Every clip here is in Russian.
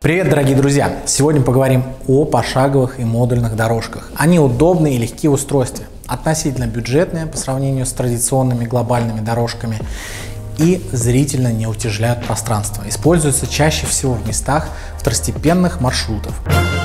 Привет, дорогие друзья! Сегодня поговорим о пошаговых и модульных дорожках. Они удобные и легкие в устройстве, относительно бюджетные по сравнению с традиционными глобальными дорожками и зрительно не утяжеляют пространство. Используются чаще всего в местах второстепенных маршрутов.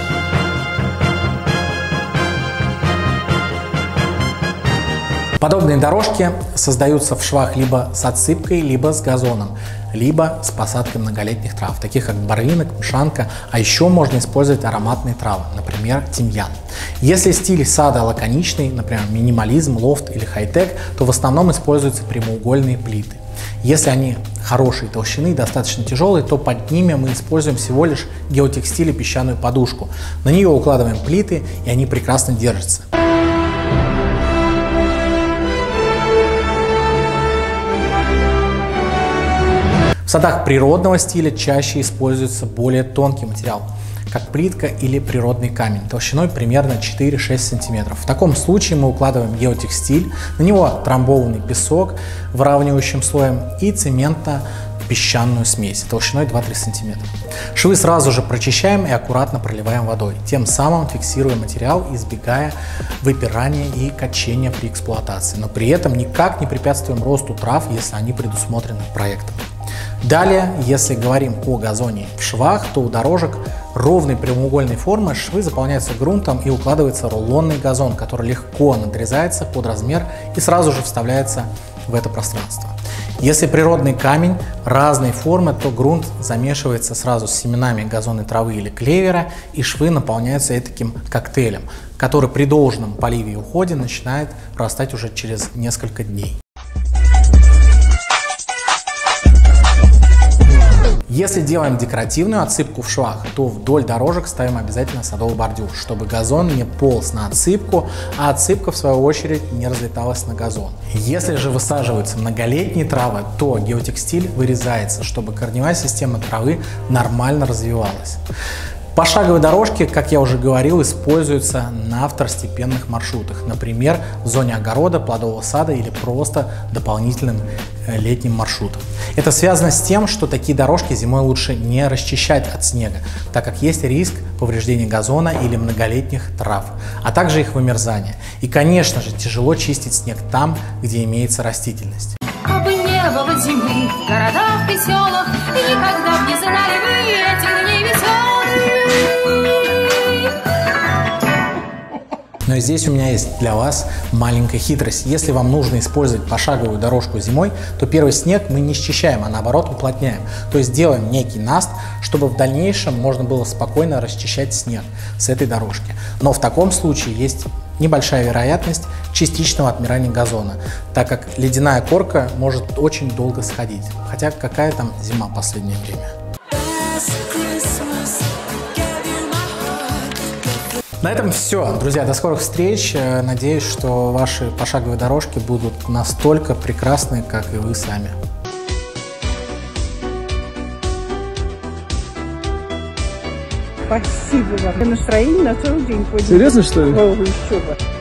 Подобные дорожки создаются в швах либо с отсыпкой, либо с газоном, либо с посадкой многолетних трав, таких как барвинок, мшанка, а еще можно использовать ароматные травы, например, тимьян. Если стиль сада лаконичный, например, минимализм, лофт или хай-тек, то в основном используются прямоугольные плиты. Если они хорошей толщины и достаточно тяжелые, то под ними мы используем всего лишь геотекстиль и песчаную подушку. На нее укладываем плиты, и они прекрасно держатся. В садах природного стиля чаще используется более тонкий материал, как плитка или природный камень, толщиной примерно 4-6 см. В таком случае мы укладываем геотекстиль, на него трамбованный песок выравнивающим слоем и цементно-песчаную смесь толщиной 2-3 см. Швы сразу же прочищаем и аккуратно проливаем водой, тем самым фиксируя материал, избегая выпирания и качения при эксплуатации, но при этом никак не препятствуем росту трав, если они предусмотрены проектом. Далее, если говорим о газоне в швах, то у дорожек ровной прямоугольной формы швы заполняются грунтом и укладывается рулонный газон, который легко надрезается под размер и сразу же вставляется в это пространство. Если природный камень разной формы, то грунт замешивается сразу с семенами газонной травы или клевера, и швы наполняются таким коктейлем, который при должном поливе и уходе начинает прорастать уже через несколько дней. Если делаем декоративную отсыпку в швах, то вдоль дорожек ставим обязательно садовый бордюр, чтобы газон не полз на отсыпку, а отсыпка в свою очередь не разлеталась на газон. Если же высаживаются многолетние травы, то геотекстиль вырезается, чтобы корневая система травы нормально развивалась. Пошаговые дорожки, как я уже говорил, используются на второстепенных маршрутах, например, в зоне огорода, плодового сада или просто дополнительным летним маршрутом. Это связано с тем, что такие дорожки зимой лучше не расчищать от снега, так как есть риск повреждения газона или многолетних трав, а также их вымерзания. И, конечно же, тяжело чистить снег там, где имеется растительность. Кабы не было зимы в городах веселых, и никогда б не знали вы этих дней веселых. Но здесь у меня есть для вас маленькая хитрость. Если вам нужно использовать пошаговую дорожку зимой, то первый снег мы не счищаем, а наоборот уплотняем. То есть делаем некий наст, чтобы в дальнейшем можно было спокойно расчищать снег с этой дорожки. Но в таком случае есть небольшая вероятность частичного отмирания газона, так как ледяная корка может очень долго сходить. Хотя какая там зима в последнее время. На этом все, друзья, до скорых встреч. Надеюсь, что ваши пошаговые дорожки будут настолько прекрасны, как и вы сами. Спасибо вам. Настроение на целый день. Серьезно, что ли? О, еще бы.